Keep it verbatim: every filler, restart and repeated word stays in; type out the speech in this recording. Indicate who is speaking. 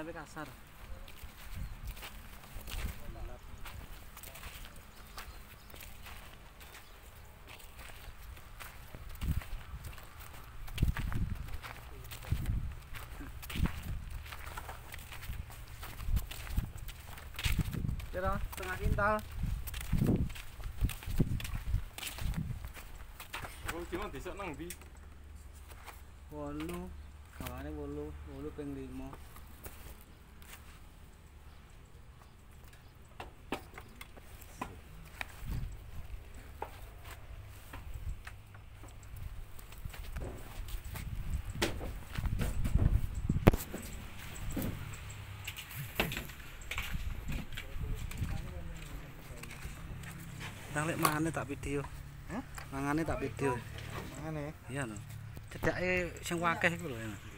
Speaker 1: tapi kasar. Kira setengah kintal.
Speaker 2: Wong cuma besok nang ndi?
Speaker 1: Wolu, kawane wolu, wolu ping lima. Nang lek mangane tak video. Hah? Mangane tak video.
Speaker 3: Mangane.
Speaker 1: Iya lho. Cedake sing wakeh iku lho.